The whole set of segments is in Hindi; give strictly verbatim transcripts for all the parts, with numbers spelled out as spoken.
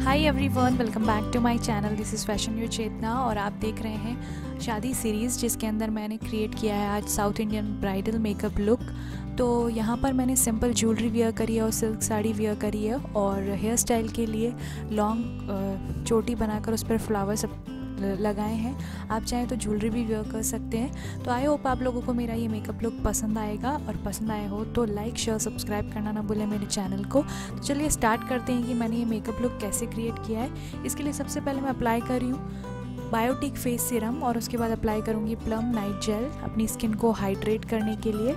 Hi everyone, welcome back to my channel. This is fashion your Chetna और आप देख रहे हैं शादी सीरीज़, जिसके अंदर मैंने क्रिएट किया है आज south Indian bridal makeup look. तो यहाँ पर मैंने सिंपल ज्वेलरी वेयर करी है और सिल्क साड़ी वेयर करी है, और हेयर स्टाइल के लिए लॉन्ग चोटी बनाकर उस पर फ्लावर्स लगाए हैं। आप चाहें तो ज्वेलरी भी वेयर कर सकते हैं। तो आई होप आप लोगों को मेरा ये मेकअप लुक पसंद आएगा, और पसंद आया हो तो लाइक शेयर सब्सक्राइब करना ना भूलें मेरे चैनल को। तो चलिए स्टार्ट करते हैं कि मैंने ये मेकअप लुक कैसे क्रिएट किया है। इसके लिए सबसे पहले मैं अप्लाई कर रही हूँ बायोटिक फेस सीरम, और उसके बाद अप्लाई करूँगी प्लम नाइट जेल अपनी स्किन को हाइड्रेट करने के लिए।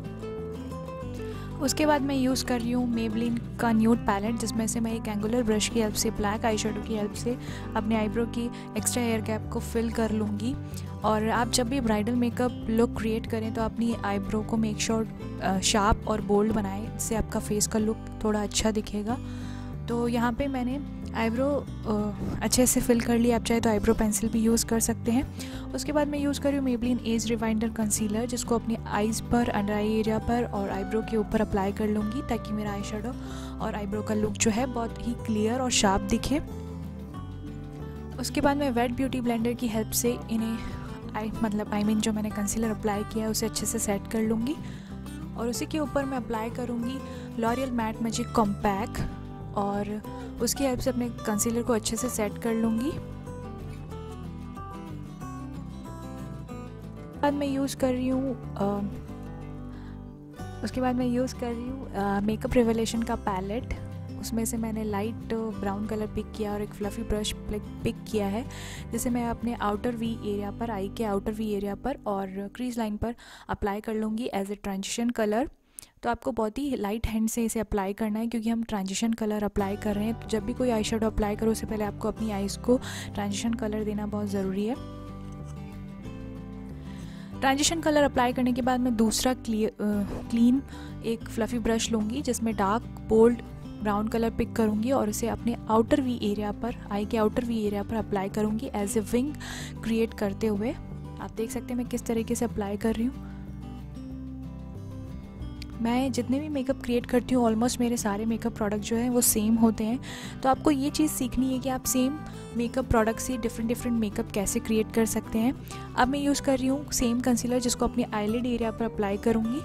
उसके बाद मैं यूज़ कर रही हूँ मेबलिन का न्यूड पैलेट, जिसमें से मैं एक एंगुलर ब्रश की हेल्प से ब्लैक आई शेडो की हेल्प से अपने आईब्रो की एक्स्ट्रा हेयर गैप को फिल कर लूँगी। और आप जब भी ब्राइडल मेकअप लुक क्रिएट करें तो अपनी आईब्रो को मेक श्योर शार्प और बोल्ड बनाएं, इससे आपका फेस का लुक थोड़ा अच्छा दिखेगा। तो यहाँ पे मैंने आईब्रो अच्छे से फिल कर लिया। आप चाहे तो आईब्रो पेंसिल भी यूज़ कर सकते हैं। उसके बाद मैं यूज़ कर रही हूँ मेबलिन एज रिवाइंडर कंसीलर, जिसको अपनी आईज़ पर, अंडर आई एरिया पर और आईब्रो के ऊपर अप्लाई कर लूँगी, ताकि मेरा आई शेडो और आईब्रो का लुक जो है बहुत ही क्लियर और शार्प दिखे। उसके बाद मैं वेट ब्यूटी ब्लेंडर की हेल्प से इन्हें आई मतलब आई मीन जो मैंने कंसीलर अप्लाई किया है उसे अच्छे से सेट कर लूँगी। और उसी के ऊपर मैं अप्लाई करूँगी लॉरियल मैट मैजिक कॉम्पैक्ट, और उसकी हेल्प से अपने कंसीलर को अच्छे से सेट कर लूँगी। बाद मैं यूज़ कर रही हूँ उसके बाद मैं यूज़ कर रही हूँ मेकअप रिवोल्यूशन का पैलेट। उसमें से मैंने लाइट ब्राउन कलर पिक किया और एक फ्लफ़ी ब्रश पिक किया है, जिसे मैं अपने आउटर वी एरिया पर, आई के आउटर वी एरिया पर और क्रीज लाइन पर अप्लाई कर लूँगी एज ए ट्रांजिशन कलर। तो आपको बहुत ही लाइट हैंड से इसे अप्लाई करना है, क्योंकि हम ट्रांजिशन कलर अप्लाई कर रहे हैं। तो जब भी कोई आई शेडो अप्लाई करो उससे पहले आपको अपनी आईज़ को ट्रांजिशन कलर देना बहुत ज़रूरी है। ट्रांजिशन कलर अप्लाई करने के बाद मैं दूसरा क्लीन एक फ्लफ़ी ब्रश लूँगी, जिसमें dark bold brown colour pick करूँगी और इसे अपने आउटर वी एरिया पर, आई के आउटर वी एरिया पर अप्लाई करूँगी एज ए विंग क्रिएट करते हुए। आप देख सकते हैं मैं किस तरीके से अप्लाई कर रही हूँ। मैं जितने भी मेकअप क्रिएट करती हूँ ऑलमोस्ट मेरे सारे मेकअप प्रोडक्ट जो हैं वो सेम होते हैं। तो आपको ये चीज़ सीखनी है कि आप सेम मेकअप प्रोडक्ट से डिफरेंट डिफरेंट मेकअप कैसे क्रिएट कर सकते हैं। अब मैं यूज़ कर रही हूँ सेम कंसीलर, जिसको अपनी आईलिड एरिया पर अप्लाई करूँगी।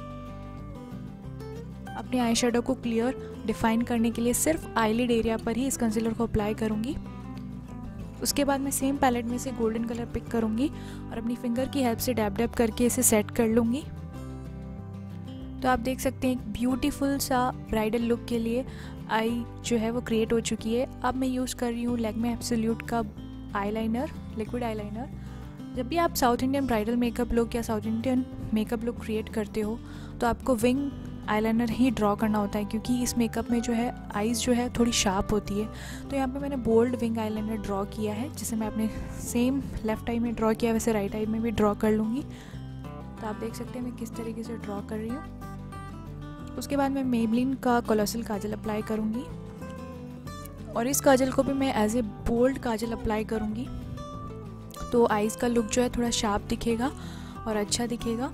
अपने आई शेडो को क्लियर डिफाइन करने के लिए सिर्फ आईलिड एरिया पर ही इस कंसीलर को अप्लाई करूँगी। उसके बाद मैं सेम पैलेट में से गोल्डन कलर पिक करूँगी और अपनी फिंगर की हेल्प से डैब डैब करके इसे सेट कर लूँगी। तो आप देख सकते हैं एक ब्यूटीफुल सा ब्राइडल लुक के लिए आई जो है वो क्रिएट हो चुकी है। अब मैं यूज़ कर रही हूँ लैक्मे एब्सोल्यूट का आईलाइनर, लिक्विड आईलाइनर। जब भी आप south Indian bridal makeup look या south Indian makeup look create करते हो तो आपको विंग आईलाइनर ही ड्रॉ करना होता है, क्योंकि इस मेकअप में जो है आईज़ जो है थोड़ी शार्प होती है। तो यहाँ पे मैंने बोल्ड विंग आईलाइनर ड्रॉ किया है, जिसे मैं अपने सेम लेफ़्ट आई में ड्रॉ किया वैसे राइट आई में भी ड्रॉ कर लूँगी। तो आप देख सकते हैं मैं किस तरीके से ड्रॉ कर रही हूँ। उसके बाद मैं मेबलिन का कोलोसल काजल अप्लाई करूँगी, और इस काजल को भी मैं एज ए बोल्ड काजल अप्लाई करूँगी। तो आईज़ का लुक जो है थोड़ा शार्प दिखेगा और अच्छा दिखेगा।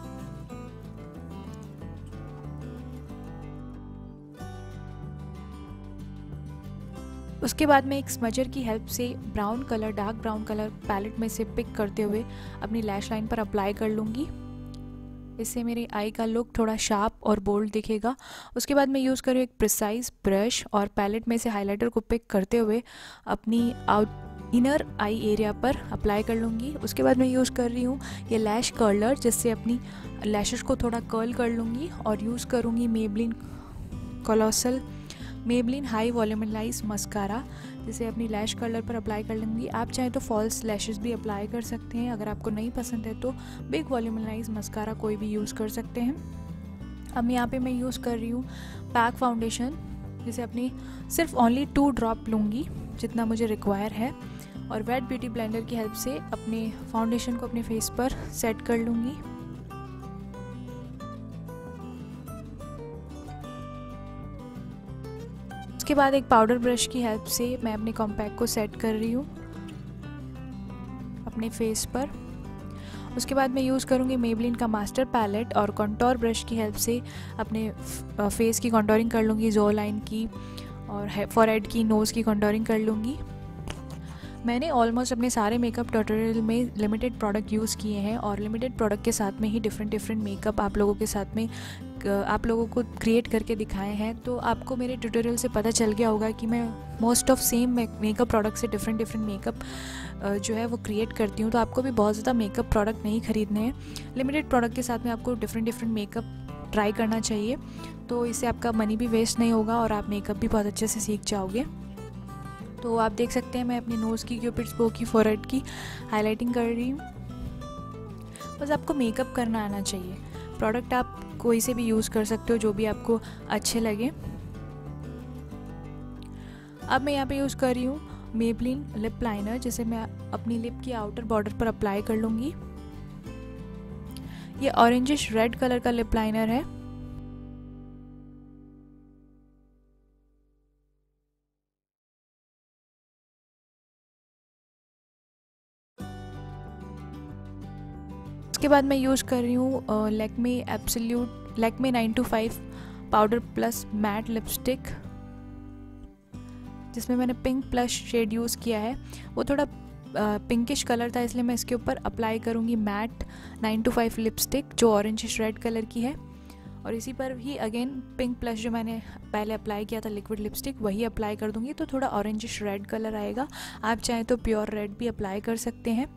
उसके बाद मैं एक स्मजर की हेल्प से brown colour, dark brown colour palette में से पिक करते हुए अपनी लैश लाइन पर अप्लाई कर लूँगी। इससे मेरी आई का लुक थोड़ा शार्प और बोल्ड दिखेगा। उसके बाद मैं यूज़ कर रही हूँ एक प्रिसाइज ब्रश, और पैलेट में से हाइलाइटर को पिक करते हुए अपनी आउट इनर आई एरिया पर अप्लाई कर लूँगी। उसके बाद मैं यूज़ कर रही हूँ ये लैश कर्लर, जिससे अपनी लैशेस को थोड़ा कर्ल कर लूँगी, और यूज़ करूँगी Maybelline colossal Maybelline high volumize mascara, जिसे अपनी लैश कर्लर पर अप्लाई कर लूँगी। आप चाहें तो फॉल्स लैशेस भी अप्लाई कर सकते हैं। अगर आपको नहीं पसंद है तो बिग वॉल्यूमिलाइज मस्कारा कोई भी यूज़ कर सकते हैं। अब यहाँ पे मैं यूज़ कर रही हूँ पैक फाउंडेशन, जिसे अपनी सिर्फ ओनली टू ड्रॉप लूँगी जितना मुझे रिक्वायर है, और वेट ब्यूटी ब्लेंडर की हेल्प से अपने फाउंडेशन को अपने फेस पर सेट कर लूँगी। उसके बाद एक पाउडर ब्रश की हेल्प से मैं अपने कॉम्पैक्ट को सेट कर रही हूँ अपने फेस पर। उसके बाद मैं यूज़ करूँगी मेबलिन का मास्टर पैलेट, और कॉन्टोर ब्रश की हेल्प से अपने फेस की कॉन्टोरिंग कर लूँगी, जो लाइन की और फॉरहेड की, नोज़ की कंटूरिंग कर लूँगी। मैंने ऑलमोस्ट अपने सारे मेकअप ट्यूटोरियल में लिमिटेड प्रोडक्ट यूज़ किए हैं और लिमिटेड प्रोडक्ट के साथ में ही डिफरेंट डिफरेंट मेकअप आप लोगों के साथ में आप लोगों को क्रिएट करके दिखाए हैं। तो आपको मेरे ट्यूटोरियल से पता चल गया होगा कि मैं most of same makeup product से डिफरेंट डिफरेंट मेकअप जो है वो क्रिएट करती हूँ। तो आपको भी बहुत ज़्यादा मेकअप प्रोडक्ट नहीं ख़रीदने हैं, लिमिटेड प्रोडक्ट के साथ में आपको डिफरेंट डिफरेंट मेकअप ट्राई करना चाहिए। तो इससे आपका मनी भी वेस्ट नहीं होगा और आप मेकअप भी बहुत अच्छे से सीख जाओगे। तो आप देख सकते हैं मैं अपनी नोज़ की, क्यूपिड्स बो की, फॉरहेड की हाइलाइटिंग कर रही हूँ। बस आपको मेकअप करना आना चाहिए। प्रोडक्ट आप कोई से भी यूज़ कर सकते हो जो भी आपको अच्छे लगे। अब मैं यहाँ पे यूज़ कर रही हूँ मेबलिन लिप लाइनर, जिसे मैं अपनी लिप की आउटर बॉर्डर पर अप्लाई कर लूँगी। ये ऑरेंजिश रेड कलर का लिप लाइनर है। उसके बाद मैं यूज़ कर रही हूँ Lakme absolute Lakme nine to five powder plus matte lipstick, जिसमें मैंने पिंक प्लस शेड यूज़ किया है। वो थोड़ा पिंकिश कलर था, इसलिए मैं इसके ऊपर अप्लाई करूँगी matte nine to five lipstick जो ऑरेंजिश रेड कलर की है। और इसी पर ही अगेन पिंक प्लस जो मैंने पहले अप्लाई किया था लिक्विड लिपस्टिक, वही अप्लाई कर दूँगी। तो थोड़ा ऑरेंजिश रेड कलर आएगा। आप चाहें तो प्योर रेड भी अप्लाई कर सकते हैं।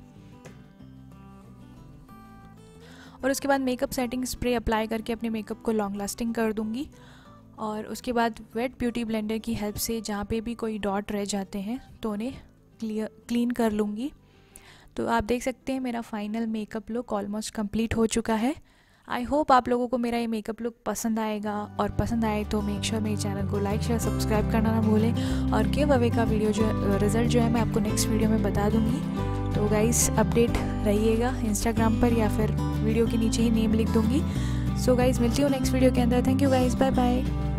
और उसके बाद मेकअप सेटिंग स्प्रे अप्लाई करके अपने मेकअप को लॉन्ग लास्टिंग कर दूंगी। और उसके बाद वेट ब्यूटी ब्लेंडर की हेल्प से जहाँ पे भी कोई डॉट रह जाते हैं तो उन्हें क्लियर क्लीन कर लूँगी। तो आप देख सकते हैं मेरा final makeup look almost complete हो चुका है। आई होप आप लोगों को मेरा ये मेकअप लुक पसंद आएगा, और पसंद आए तो मेक श्योर मेरे चैनल को लाइक शेयर सब्सक्राइब करना ना भूलें। और गिव अवे का वीडियो जो रिज़ल्ट जो है मैं आपको नेक्स्ट वीडियो में बता दूँगी। तो गाइस अपडेट रहिएगा इंस्टाग्राम पर, या फिर वीडियो के नीचे ही नेम लिख दूँगी। सो गाइस मिलती हूँ नेक्स्ट वीडियो के अंदर। Thank you guys, bye bye.